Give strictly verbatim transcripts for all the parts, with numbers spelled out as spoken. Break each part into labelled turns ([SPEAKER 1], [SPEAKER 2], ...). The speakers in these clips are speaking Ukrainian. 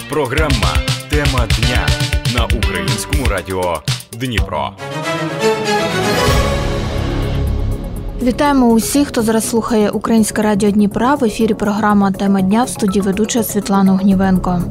[SPEAKER 1] Програма «Тема дня» на Українському радіо Дніпро.
[SPEAKER 2] Вітаємо усіх, хто зараз слухає Українське радіо Дніпра. В ефірі програма «Тема дня», в студії ведуча Світлана Огнівенко.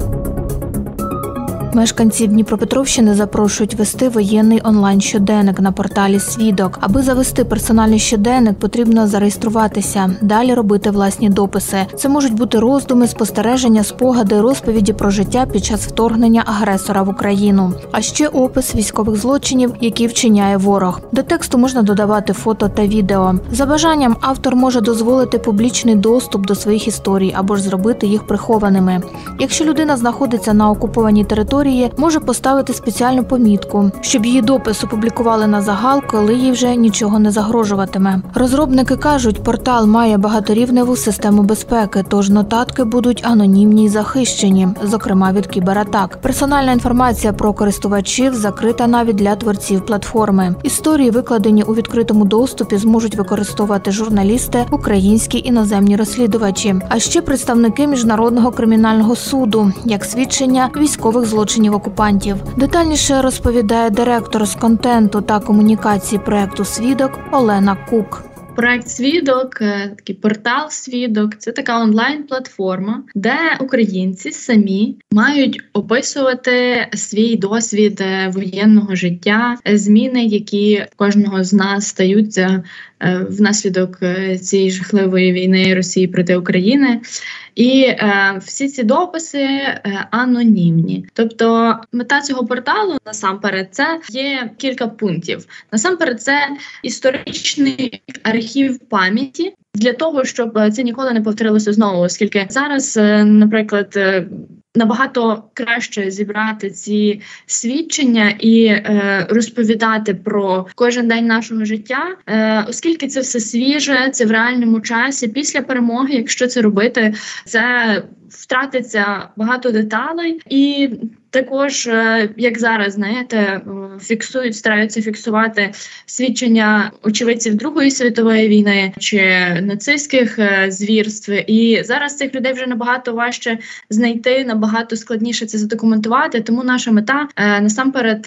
[SPEAKER 2] Мешканці Дніпропетровщини запрошують вести воєнний онлайн-щоденник на порталі «Свідок». Аби завести персональний щоденник, потрібно зареєструватися. Далі робити власні дописи. Це можуть бути роздуми, спостереження, спогади, розповіді про життя під час вторгнення агресора в Україну. А ще опис військових злочинів, які вчиняє ворог. До тексту можна додавати фото та відео. За бажанням автор може дозволити публічний доступ до своїх історій або ж зробити їх прихованими. Якщо людина знаходиться на окупованій території, може поставити спеціальну помітку, щоб її допис опублікували на загал, коли їй вже нічого не загрожуватиме. Розробники кажуть, портал має багаторівневу систему безпеки, тож нотатки будуть анонімні й захищені, зокрема від кібератак. Персональна інформація про користувачів закрита навіть для творців платформи. Історії, викладені у відкритому доступі, зможуть використовувати журналісти, українські іноземні розслідувачі, а ще представники Міжнародного кримінального суду, як свідчення військових злочинів окупантів. Детальніше розповідає директор з контенту та комунікації проєкту «Свідок» Олена Кук.
[SPEAKER 3] Проект «Свідок», такий портал «Свідок» – це така онлайн-платформа, де українці самі мають описувати свій досвід воєнного життя, зміни, які кожного з нас стаються внаслідок цієї жахливої війни Росії проти України. І е, всі ці дописи е, анонімні. Тобто мета цього порталу, насамперед, це є кілька пунктів. Насамперед, це історичний архів пам'яті, для того, щоб це ніколи не повторилося знову, оскільки зараз, е, наприклад, е, набагато краще зібрати ці свідчення і е, розповідати про кожен день нашого життя, е, оскільки це все свіже, це в реальному часі. Після перемоги, якщо це робити, це втратиться багато деталей. І також, як зараз, знаєте, фіксують, стараються фіксувати свідчення очевидців Другої світової війни чи нацистських звірств. І зараз цих людей вже набагато важче знайти, набагато складніше це задокументувати. Тому наша мета насамперед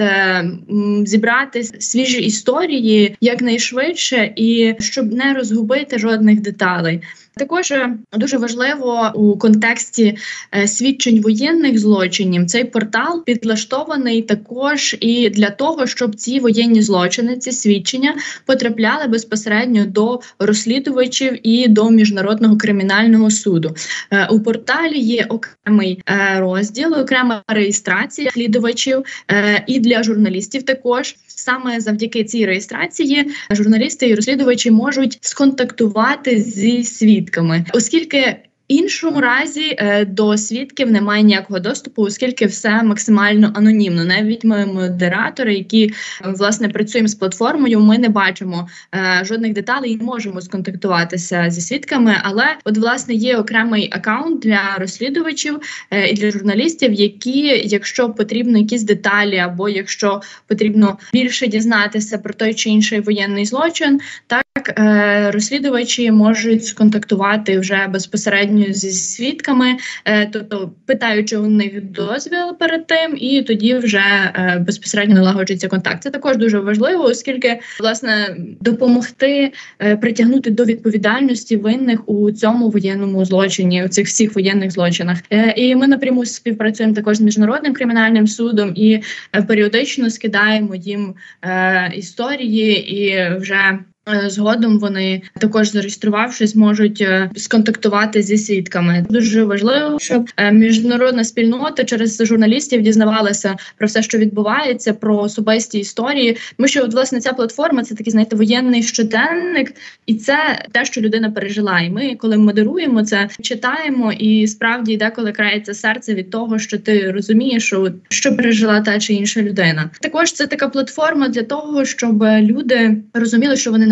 [SPEAKER 3] зібрати свіжі історії якнайшвидше і щоб не розгубити жодних деталей. Також дуже важливо у контексті е, свідчень воєнних злочинів цей портал підлаштований також і для того, щоб ці воєнні злочини, ці свідчення потрапляли безпосередньо до розслідувачів і до Міжнародного кримінального суду. Е, у порталі є окремий е, розділ, окрема реєстрація слідувачів е, і для журналістів також. Саме завдяки цій реєстрації журналісти і розслідувачі можуть сконтактувати зі свідками, оскільки в іншому разі е, до свідків немає ніякого доступу, оскільки все максимально анонімно. Навіть ми модератори, які, власне, працюємо з платформою, ми не бачимо е, жодних деталей і не можемо сконтактуватися зі свідками, але от, власне, є окремий акаунт для розслідувачів е, і для журналістів, які, якщо потрібно якісь деталі або якщо потрібно більше дізнатися про той чи інший воєнний злочин, так розслідувачі можуть сконтактувати вже безпосередньо зі свідками, тобто питаючи у них дозвіл перед тим, і тоді вже безпосередньо налагоджується контакт. Це також дуже важливо, оскільки, власне, допомогти притягнути до відповідальності винних у цьому воєнному злочині, у цих всіх воєнних злочинах. І ми напряму співпрацюємо також з Міжнародним кримінальним судом і періодично скидаємо їм історії і вже згодом вони, також зареєструвавшись, можуть сконтактувати зі свідками. Дуже важливо, щоб міжнародна спільнота через журналістів дізнавалася про все, що відбувається, про особисті історії. Тому що, от, власне, ця платформа – це такий, знаєте, воєнний щоденник, і це те, що людина пережила. І ми, коли модеруємо це, читаємо, і справді деколи крається серце від того, що ти розумієш, що, що пережила та чи інша людина. Також це така платформа для того, щоб люди розуміли, що вони не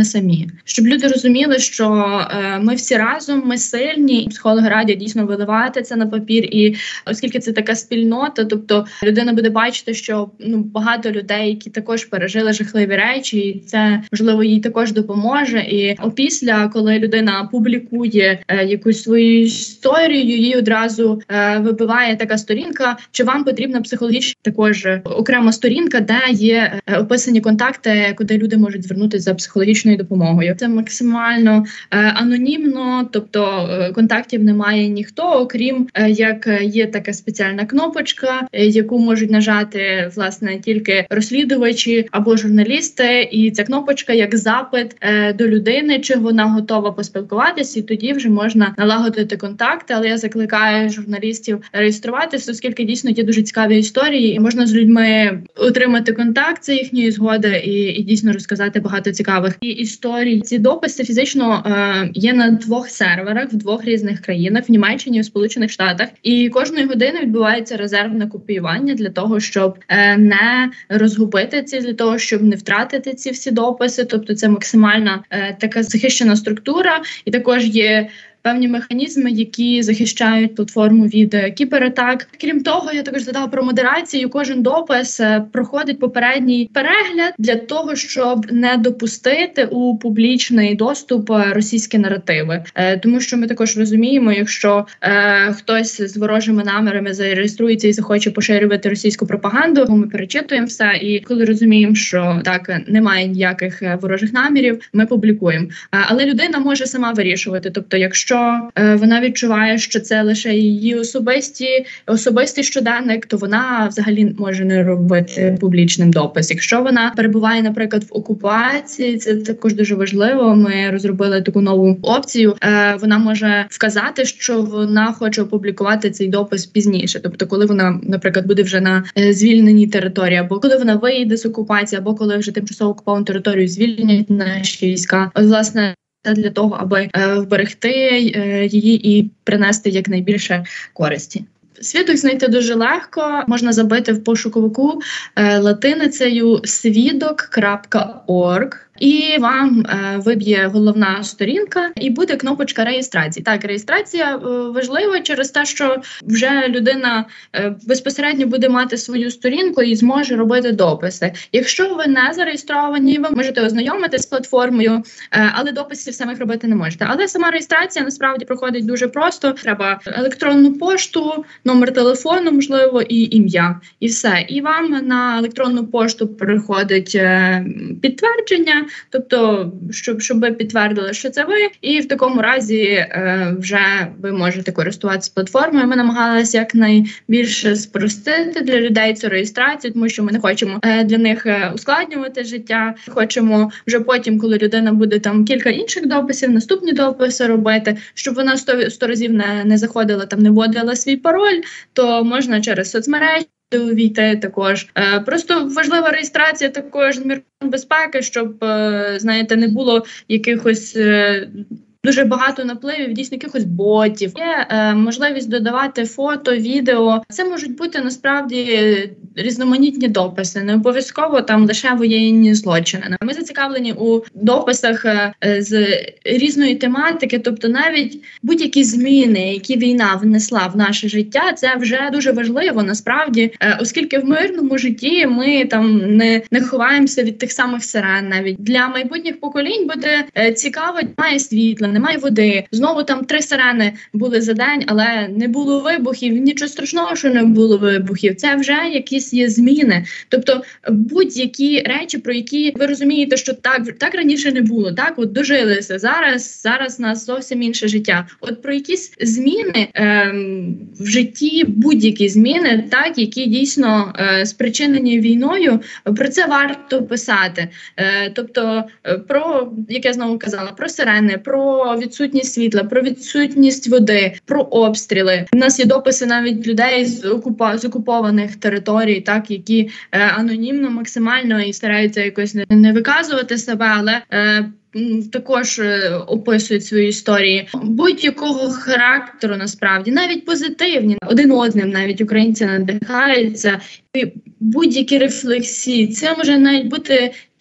[SPEAKER 3] не самі. Щоб люди розуміли, що е, ми всі разом, ми сильні, психологи радять дійсно виливати це на папір, і оскільки це така спільнота, тобто людина буде бачити, що ну багато людей, які також пережили жахливі речі, і це можливо їй також допоможе. І опісля, коли людина публікує е, якусь свою історію, їй одразу е, вибиває така сторінка, чи вам потрібна психологічна також окрема сторінка, де є е, описані контакти, куди люди можуть звернутися за психологічною допомогою. Це максимально е, анонімно, тобто е, контактів немає ніхто, окрім е, як є така спеціальна кнопочка, е, яку можуть нажати власне тільки розслідувачі або журналісти, і ця кнопочка як запит е, до людини, чи вона готова поспілкуватися, і тоді вже можна налагодити контакти. Але я закликаю журналістів реєструватися, оскільки дійсно є дуже цікаві історії, і можна з людьми отримати контакт за їхньої згоди і, і дійсно розказати багато цікавих і історій. Ці дописи фізично е, є на двох серверах в двох різних країнах, в Німеччині і в Сполучених Штатах. І кожної години відбувається резервне копіювання для того, щоб е, не розгубити ці, для того, щоб не втратити ці всі дописи. Тобто це максимальна е, така захищена структура, і також є певні механізми, які захищають платформу від кібератак. Крім того, я також згадала про модерацію. Кожен допис проходить попередній перегляд для того, щоб не допустити у публічний доступ російські наративи. Е, тому що ми також розуміємо, якщо е, хтось з ворожими намірами зареєструється і захоче поширювати російську пропаганду, ми перечитуємо все, і коли розуміємо, що так, немає ніяких ворожих намірів, ми публікуємо. Е, але людина може сама вирішувати, тобто якщо Що е, вона відчуває, що це лише її особисті, особистий щоденник, то вона взагалі може не робити публічним допис. Якщо вона перебуває, наприклад, в окупації, це також дуже важливо. Ми розробили таку нову опцію. Е, вона може вказати, що вона хоче опублікувати цей допис пізніше. Тобто, коли вона, наприклад, буде вже на е, звільненій території, або коли вона вийде з окупації, або коли вже тимчасово окуповану територію звільнять наші війська. От, власне, для того, аби е, вберегти е, її і принести якнайбільше користі. Свідок знайти дуже легко, можна забити в пошуковику е, латиницею свідок крапка орг. І вам е, виб'є головна сторінка, і буде кнопочка реєстрації. Так, реєстрація е, важлива через те, що вже людина е, безпосередньо буде мати свою сторінку і зможе робити дописи. Якщо ви не зареєстровані, ви можете ознайомитися з платформою, е, але дописів самих робити не можете. Але сама реєстрація насправді проходить дуже просто. Треба електронну пошту, номер телефону, можливо, і ім'я. І все. І вам на електронну пошту приходить е, підтвердження, тобто, щоб, щоб ви підтвердили, що це ви, і в такому разі е, вже ви можете користуватися платформою. Ми намагалися якнайбільше спростити для людей цю реєстрацію, тому що ми не хочемо е, для них е, ускладнювати життя. Хочемо вже потім, коли людина буде там кілька інших дописів, наступні дописи робити, щоб вона сто, сто разів не, не заходила, там не вводила свій пароль, то можна через соцмережі увійти також. Е, просто важлива реєстрація також з міркувань безпеки, щоб, е, знаєте, не було якихось е, дуже багато напливів, дійсно якихось ботів. Є е, можливість додавати фото, відео. Це можуть бути насправді різноманітні дописи, не обов'язково там лише воєнні злочини. Ми зацікавлені у дописах е, з різної тематики, тобто навіть будь-які зміни, які війна внесла в наше життя, це вже дуже важливо насправді, е, оскільки в мирному житті ми там не, не ховаємося від тих самих сирен. Навіть для майбутніх поколінь буде е, цікаво, немає світла, немає води. Знову там три сирени були за день, але не було вибухів. Нічого страшного, що не було вибухів. Це вже якісь є зміни. Тобто будь-які речі, про які ви розумієте, що так, так раніше не було, так, от дожилися. Зараз, зараз у нас зовсім інше життя. От про якісь зміни ем, в житті, будь-які зміни, так, які дійсно е, спричинені війною, про це варто писати. Е, тобто про, як я знову казала, про сирени, про відсутність світла, про відсутність води, про обстріли. У нас є дописи навіть людей з, окупа, з окупованих територій, так, які е, анонімно максимально і стараються якось не, не виказувати себе, але е, також е, описують свої історії будь-якого характеру, насправді, навіть позитивні. Один одним навіть українці надихаються. І будь-які рефлексії. Це може навіть бути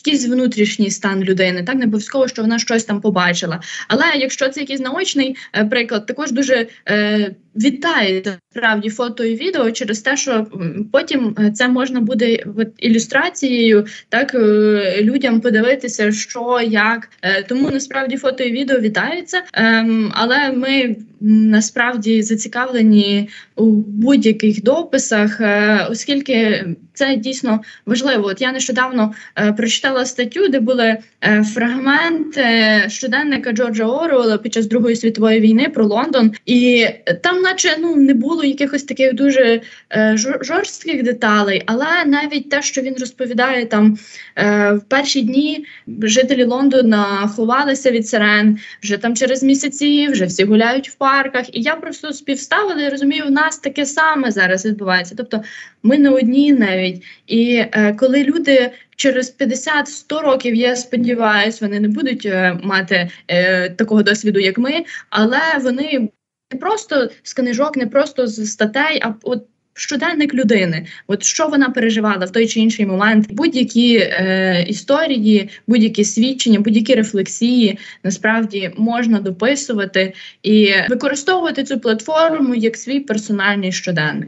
[SPEAKER 3] якийсь внутрішній стан людини, так, не обов'язково, що вона щось там побачила. Але якщо це якийсь наочний е, приклад, також дуже е, вітається справді фото і відео через те, що потім це можна буде от, ілюстрацією, так, е, людям подивитися, що, як. Е, тому насправді фото і відео вітаються, е, але ми насправді зацікавлені у будь-яких дописах, е, оскільки це дійсно важливо. От я нещодавно е, прочитала статтю, де були е, фрагменти щоденника Джорджа Оруелла під час Другої світової війни про Лондон, і там наче ну, не було якихось таких дуже е, жорстких деталей, але навіть те, що він розповідає, там е, в перші дні жителі Лондона ховалися від сирен, вже там через місяці, вже всі гуляють в парках, і я просто співставила і розумію, у нас таке саме зараз відбувається. Тобто ми не одні навіть. І е, коли люди через п'ятдесят-сто років, я сподіваюся, вони не будуть е, мати е, такого досвіду, як ми, але вони не просто з книжок, не просто з статей, а от щоденник людини. От що вона переживала в той чи інший момент. Будь-які е, історії, будь-які свідчення, будь-які рефлексії насправді можна дописувати і використовувати цю платформу як свій персональний щоденник.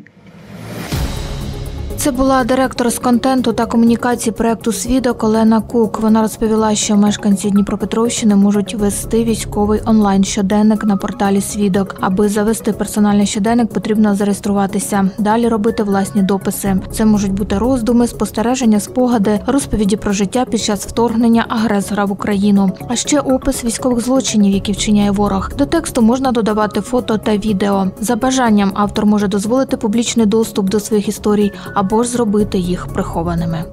[SPEAKER 2] Це була директор з контенту та комунікації проєкту «Свідок» Олена Кук. Вона розповіла, що мешканці Дніпропетровщини можуть вести військовий онлайн-щоденник на порталі «Свідок». Аби завести персональний щоденник, потрібно зареєструватися. Далі робити власні дописи. Це можуть бути роздуми, спостереження, спогади, розповіді про життя під час вторгнення агресора в Україну. А ще опис військових злочинів, які вчиняє ворог. До тексту можна додавати фото та відео. За бажанням автор може дозволити публічний доступ до своїх історій або ж зробити їх прихованими.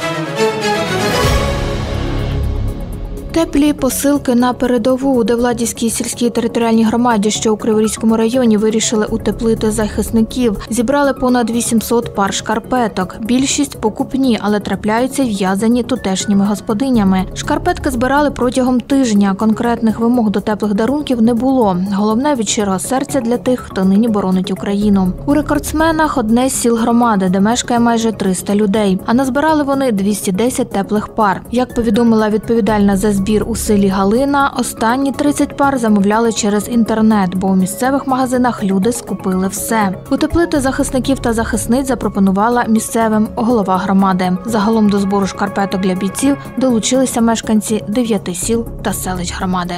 [SPEAKER 2] Теплі посилки на передову. У Девладівській сільській територіальній громаді, що у Криворізькому районі, вирішили утеплити захисників. Зібрали понад вісімсот пар шкарпеток. Більшість покупні, але трапляються в'язані тутешніми господинями. Шкарпетки збирали протягом тижня. Конкретних вимог до теплих дарунків не було. Головне – від щирого серця для тих, хто нині боронить Україну. У рекордсменах одне з сіл громади, де мешкає майже триста людей. А назбирали вони двісті десять теплих пар. Як повідомила відповідальна за збір у селі Галина, останні тридцять пар замовляли через інтернет, бо у місцевих магазинах люди скупили все. Утеплити захисників та захисниць запропонувала місцевим голова громади. Загалом до збору шкарпеток для бійців долучилися мешканці дев'яти сіл та селищ громади.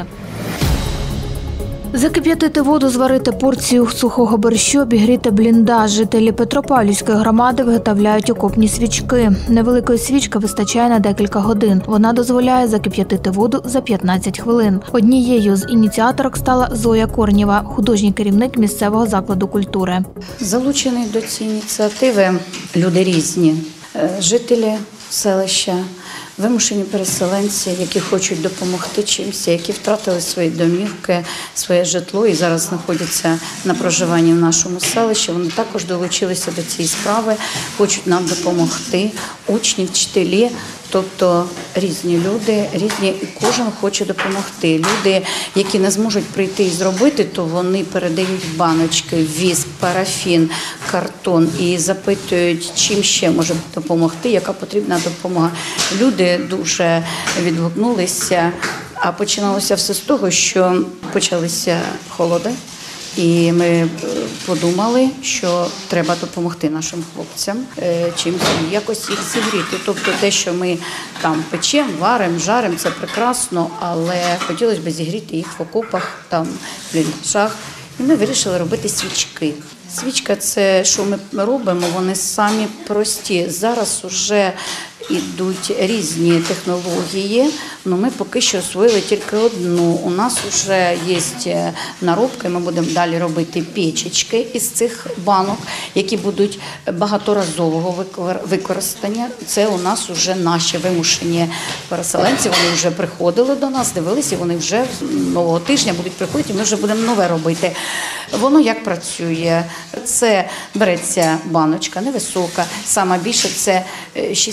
[SPEAKER 2] Закип'ятити воду, зварити порцію сухого борщу, обігріти бліндаж. Жителі Петропавлівської громади виготовляють окопні свічки. Невеликої свічки вистачає на декілька годин. Вона дозволяє закип'ятити воду за п'ятнадцять хвилин. Однією з ініціаторок стала Зоя Корнєва, художній керівник місцевого закладу культури.
[SPEAKER 4] Залучені до цієї ініціативи люди різні. Жителі селища, вимушені переселенці, які хочуть допомогти чимось, які втратили свої домівки, своє житло і зараз знаходяться на проживанні в нашому селищі. Вони також долучилися до цієї справи, хочуть нам допомогти, учні, вчителі. Тобто різні люди, різні, і кожен хоче допомогти. Люди, які не зможуть прийти і зробити, то вони передають баночки, віск, парафін, картон і запитують, чим ще може допомогти, яка потрібна допомога. Люди дуже відгукнулися, а починалося все з того, що почалися холоди. І ми подумали, що треба допомогти нашим хлопцям, чим якось їх зігріти. Тобто те, що ми там печемо, варимо, жаримо, це прекрасно, але хотілося б зігріти їх в окопах, там, в бліндажах. І ми вирішили робити свічки. Свічка – це, що ми робимо, вони самі прості. Зараз вже йдуть різні технології, але ми поки що освоїли тільки одну. У нас вже є наробки, ми будемо далі робити печечки із цих банок, які будуть багаторазового використання. Це у нас вже наші вимушені переселенці, вони вже приходили до нас, дивилися, вони вже нового тижня будуть приходити, і ми вже будемо нове робити. Воно як працює? Це береться баночка невисока, саме більше це шість сантиметрів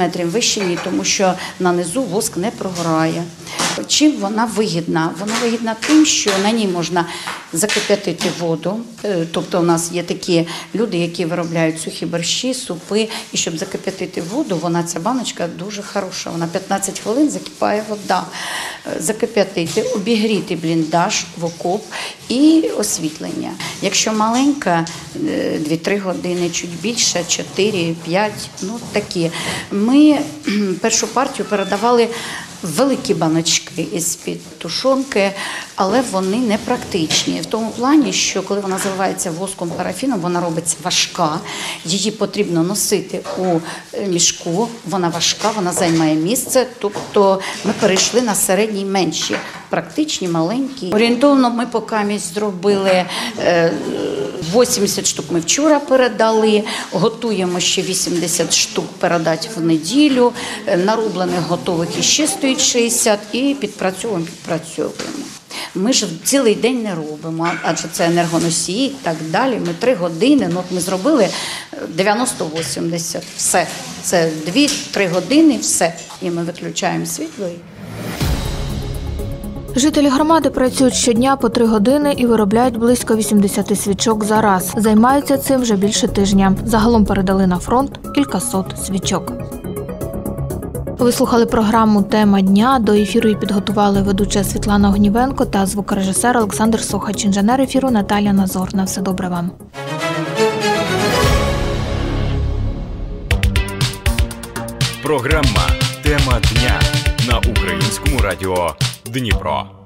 [SPEAKER 4] сантиметрів, вище ні, тому що на низу воск не прогорає. Чим вона вигідна? Вона вигідна тим, що на ній можна закип'ятити воду. Тобто у нас є такі люди, які виробляють сухі борщі, супи. І щоб закип'ятити воду, вона, ця баночка дуже хороша. Вона п'ятнадцять хвилин закипає вода. Закип'ятити, обігріти бліндаж в окоп і освітлення. Якщо маленька, дві-три години, чуть більше, чотири-п'ять, ну такі. Ми першу партію передавали великі баночки із-під тушонки, але вони не практичні. В тому плані, що коли вона заливається воском, парафіном, вона робиться важка, її потрібно носити у мішку, вона важка, вона займає місце, тобто ми перейшли на середні менші, практичні, маленькі. Орієнтовно ми поки зробили вісімдесят штук ми вчора передали, готуємо ще вісімдесят штук передати в неділю, нарублених готових іще стоїть шістдесят і підпрацьовуємо, підпрацьовуємо. Ми ж цілий день не робимо, адже це енергоносії і так далі. Ми три години, ну от ми зробили дев'яносто-вісімдесят, все. Це дві-три години, все. І ми виключаємо світло.
[SPEAKER 2] Жителі громади працюють щодня по три години і виробляють близько вісімдесят свічок за раз. Займаються цим вже більше тижня. Загалом передали на фронт кількасот свічок. Ви слухали програму «Тема дня». До ефіру її підготували ведуча Світлана Огнівенко та звукорежисер Олександр Сохач, інженер ефіру Наталія Назор. На все добре вам.
[SPEAKER 1] Програма «Тема дня» на Українському радіо Дніпро.